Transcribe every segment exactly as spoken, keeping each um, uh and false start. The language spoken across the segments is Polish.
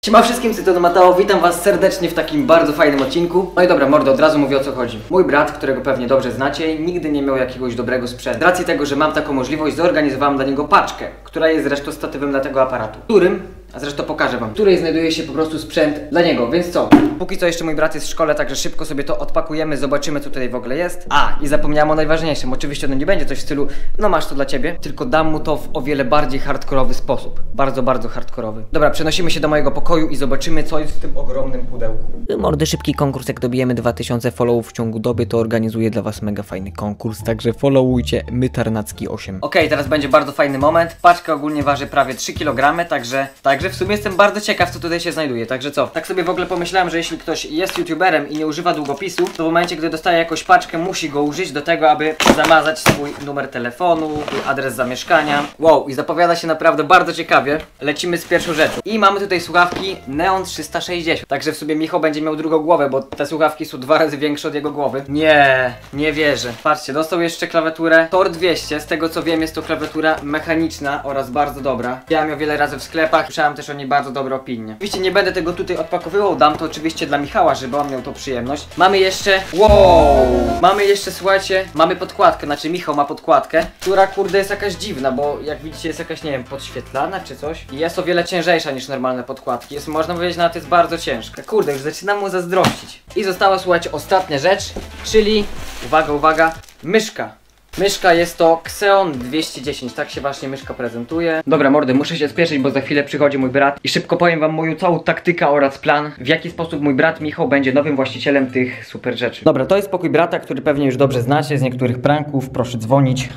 Siema wszystkim, z tego Mateo, witam was serdecznie w takim bardzo fajnym odcinku. No i dobra, mordo, od razu mówię, o co chodzi. Mój brat, którego pewnie dobrze znacie, nigdy nie miał jakiegoś dobrego sprzętu. Z racji tego, że mam taką możliwość, zorganizowałem dla niego paczkę, która jest zresztą statywem dla tego aparatu, którym, a zresztą pokażę wam, w której znajduje się po prostu sprzęt dla niego, więc co? Póki co jeszcze mój brat jest w szkole, także szybko sobie to odpakujemy, zobaczymy, co tutaj w ogóle jest. A, i zapomniałem o najważniejszym, oczywiście to nie będzie coś w stylu, no masz to dla ciebie, tylko dam mu to w o wiele bardziej hardkorowy sposób. Bardzo, bardzo hardkorowy. Dobra, przenosimy się do mojego pokoju i zobaczymy, co jest w tym ogromnym pudełku. Mordy, szybki konkurs, jak dobijemy dwa tysiące followów w ciągu doby, to organizuję dla was mega fajny konkurs, także followujcie mytarnacki osiem. Okej, okay, teraz będzie bardzo fajny moment. Paczka ogólnie waży prawie trzy kilogramy, także, także w sumie jestem bardzo ciekaw, co tutaj się znajduje, także co? Tak sobie w ogóle pomyślałem, że jeśli ktoś jest youtuberem i nie używa długopisu, to w momencie, gdy dostaje jakąś paczkę, musi go użyć do tego, aby zamazać swój numer telefonu, adres zamieszkania. Wow, i zapowiada się naprawdę bardzo ciekawie. Lecimy z pierwszą rzeczą. I mamy tutaj słuchawki Neon trzysta sześćdziesiąt. Także w sobie Michał będzie miał drugą głowę, bo te słuchawki są dwa razy większe od jego głowy. Nie, nie wierzę. Patrzcie, dostał jeszcze klawiaturę Tor dwieście. Z tego co wiem, jest to klawiatura mechaniczna oraz bardzo dobra. Widziałem ją wiele razy w sklepach, słyszałem też o niej bardzo dobre opinie. Oczywiście nie będę tego tutaj odpakowywał, dam to oczywiście dla Michała, żeby on miał tą przyjemność. Mamy jeszcze, wow, mamy jeszcze, słuchajcie, mamy podkładkę, znaczy Michał ma podkładkę, która kurde jest jakaś dziwna, bo jak widzicie jest jakaś, nie wiem, podświetlana czy coś. I jest o wiele ciężejsza niż normalne podkładki. Jest, można powiedzieć, nawet jest bardzo ciężka. Kurde, już zaczynam mu zazdrościć. I została, słuchajcie, ostatnia rzecz, czyli, uwaga, uwaga, myszka. Myszka jest to Xeon dwieście dziesięć, tak się właśnie myszka prezentuje. Dobra mordy, muszę się spieszyć, bo za chwilę przychodzi mój brat i szybko powiem wam moją całą taktykę oraz plan, w jaki sposób mój brat Michał będzie nowym właścicielem tych super rzeczy. Dobra, to jest pokój brata, który pewnie już dobrze znacie z niektórych pranków, proszę dzwonić.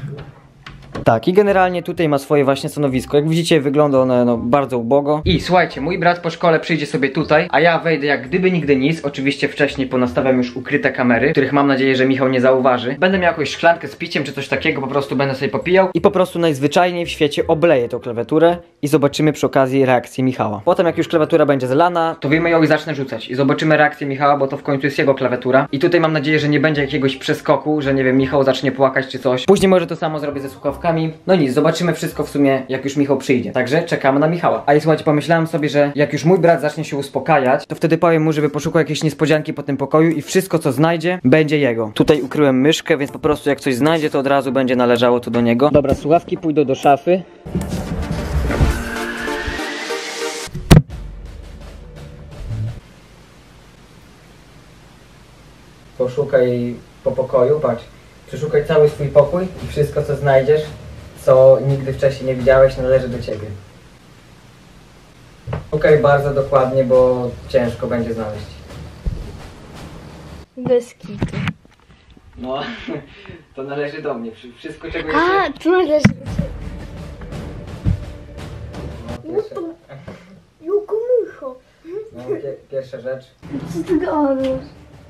Tak, i generalnie tutaj ma swoje właśnie stanowisko. Jak widzicie, wygląda ono no, bardzo ubogo. I słuchajcie, mój brat po szkole przyjdzie sobie tutaj, a ja wejdę jak gdyby nigdy nic. Oczywiście wcześniej ponastawiam już ukryte kamery, których mam nadzieję, że Michał nie zauważy. Będę miał jakąś szklankę z piciem czy coś takiego, po prostu będę sobie popijał i po prostu najzwyczajniej w świecie obleję tą klawiaturę i zobaczymy przy okazji reakcję Michała. Potem jak już klawiatura będzie zlana, to wyjmę ją i zacznę rzucać i zobaczymy reakcję Michała, bo to w końcu jest jego klawiatura. I tutaj mam nadzieję, że nie będzie jakiegoś przeskoku, że nie wiem, Michał zacznie płakać czy coś. Później może to samo zrobię ze słuchawkami. No nic, zobaczymy wszystko w sumie, jak już Michał przyjdzie. Także czekamy na Michała. A i słuchajcie, pomyślałem sobie, że jak już mój brat zacznie się uspokajać, to wtedy powiem mu, żeby poszukał jakiejś niespodzianki po tym pokoju i wszystko co znajdzie, będzie jego. Tutaj ukryłem myszkę, więc po prostu jak coś znajdzie, to od razu będzie należało to do niego. Dobra, słuchawki pójdą do szafy. Poszukaj po pokoju, patrz. Przeszukaj cały swój pokój i wszystko co znajdziesz, co nigdy wcześniej nie widziałeś, należy do ciebie. Szukaj bardzo dokładnie, bo ciężko będzie znaleźć. Bez kitu. No, to należy do mnie. Wszystko czego A, jeszcze... tu należy do ciebie. No, No pierwsza... to... Juku mycho. no, pier pierwsza rzecz. Co ty gadasz?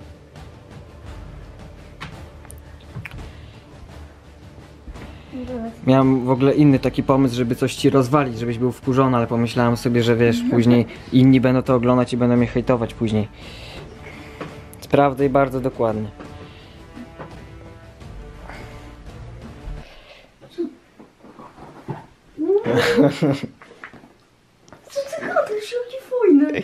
Miałem w ogóle inny taki pomysł, żeby coś ci rozwalić, żebyś był wkurzony, ale pomyślałem sobie, że wiesz, później inni będą to oglądać i będą mnie hejtować później. Sprawdzaj bardzo dokładnie. Co ty gadasz? Jakie fajne.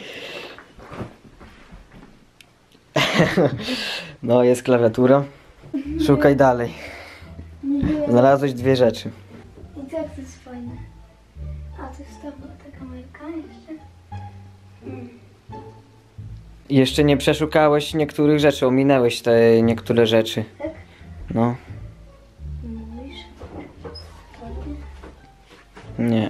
No, jest klawiatura. Szukaj dalej. Znalazłeś dwie rzeczy. I tak to jest fajne. A to jest ta, ta kamerka jeszcze? Mm. Jeszcze nie przeszukałeś niektórych rzeczy, ominęłeś te niektóre rzeczy. Tak? No. Mówisz? Nie.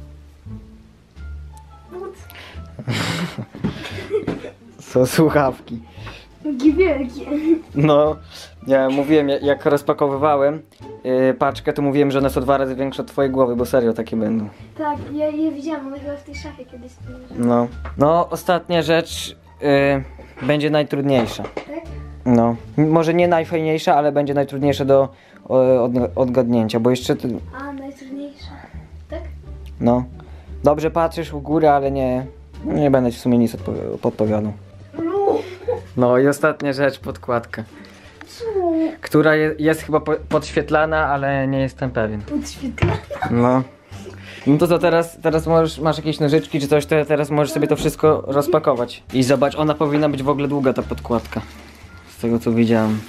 Są słuchawki. Jakie wielkie. No, ja mówiłem, jak rozpakowywałem yy, paczkę, to mówiłem, że one są dwa razy większe od twojej głowy, bo serio takie będą. Tak, ja je widziałam, one chyba w tej szafie kiedyś stoją. No. No, ostatnia rzecz yy, będzie najtrudniejsza. Tak? No. Może nie najfajniejsza, ale będzie najtrudniejsza do o, od, odgadnięcia, bo jeszcze... Ty... A, najtrudniejsza. Tak? No. Dobrze patrzysz u góry, ale nie... Nie będę ci w sumie nic podpowiadał. No i ostatnia rzecz, podkładka. Co? Która je, jest chyba po, podświetlana, ale nie jestem pewien. Podświetlana? No. No to co, teraz, teraz możesz, masz jakieś nożyczki czy coś, to teraz możesz sobie to wszystko rozpakować. I zobacz, ona powinna być w ogóle długa, ta podkładka. Z tego co widziałem.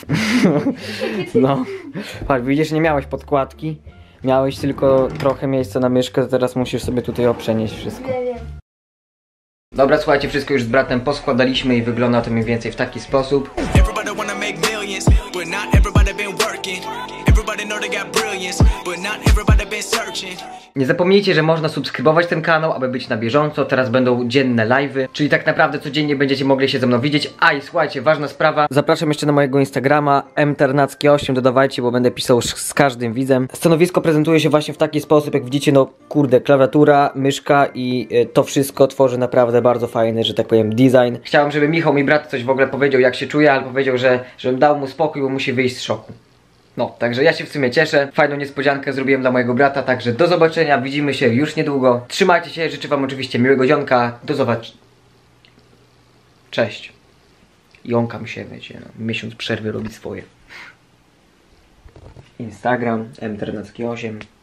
No. Patrz, widzisz, nie miałeś podkładki. Miałeś tylko trochę miejsca na myszkę, to teraz musisz sobie tutaj oprzenieść wszystko. Nie wiem. Dobra, słuchajcie, wszystko już z bratem poskładaliśmy i wygląda to mniej więcej w taki sposób. Everybody wanna make millions, but not everybody been working. Everybody know they got brilliance, but not everybody been searching. Nie zapomnijcie, że można subskrybować ten kanał, aby być na bieżąco. Teraz będą dzienne live'y, czyli tak naprawdę codziennie będziecie mogli się ze mną widzieć. A i słuchajcie, ważna sprawa. Zapraszam jeszcze na mojego Instagrama m ternacki osiem, dodawajcie, bo będę pisał z każdym widzem. Stanowisko prezentuje się właśnie w taki sposób, jak widzicie, no kurde, klawiatura, myszka i y, to wszystko tworzy naprawdę bardzo fajny, że tak powiem, design. Chciałem, żeby Michał, mój brat, coś w ogóle powiedział, jak się czuje, ale powiedział, że żebym dał mu spokój, bo musi wyjść z szoku. No, także ja się w sumie cieszę. Fajną niespodziankę zrobiłem dla mojego brata, także do zobaczenia, widzimy się już niedługo. Trzymajcie się, życzę wam oczywiście miłego dzionka. Do zobaczenia. Cześć. Jąkam się, wiecie, no, miesiąc przerwy robi swoje. Instagram m ternacki osiem.